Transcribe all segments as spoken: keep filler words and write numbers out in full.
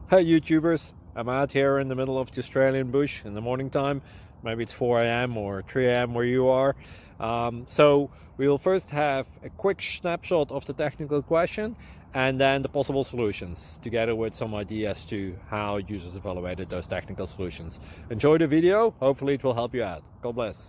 Hey YouTubers, I'm out here in the middle of the Australian bush in the morning time. Maybe it's four A M or three A M where you are. Um, so we will first have a quick snapshot of the technical question and then the possible solutions, together with some ideas to how users evaluated those technical solutions. Enjoy the video, hopefully it will help you out. God bless.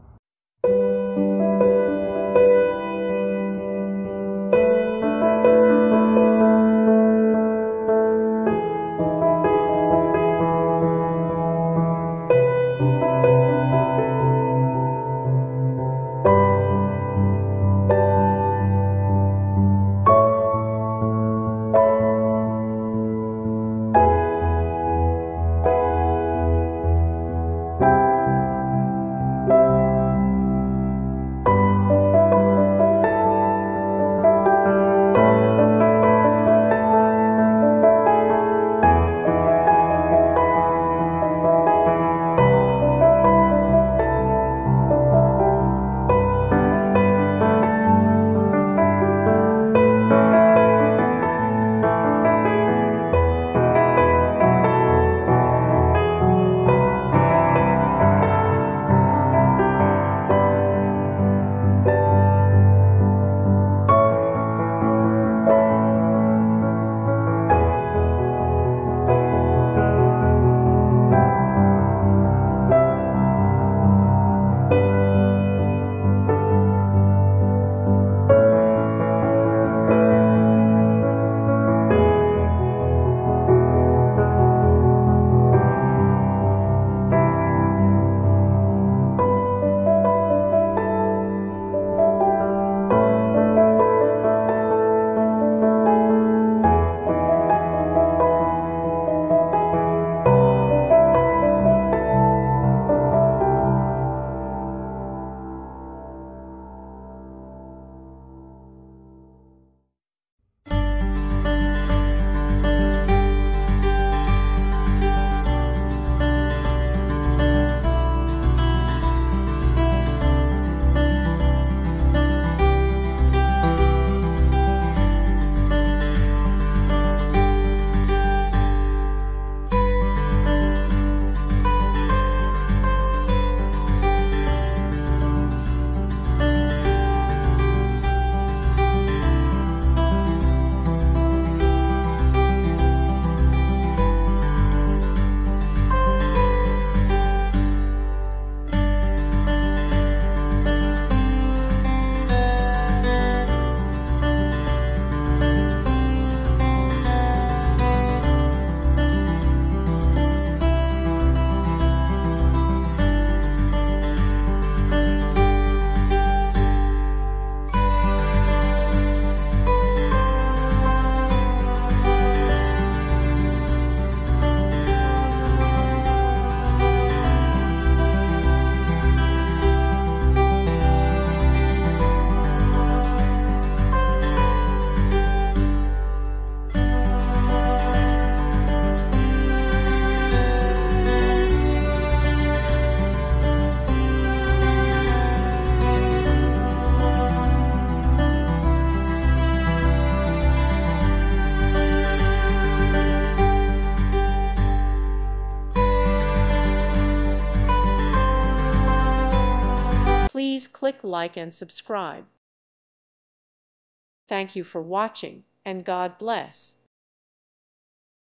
Please click like and subscribe. Thank you for watching, and God bless.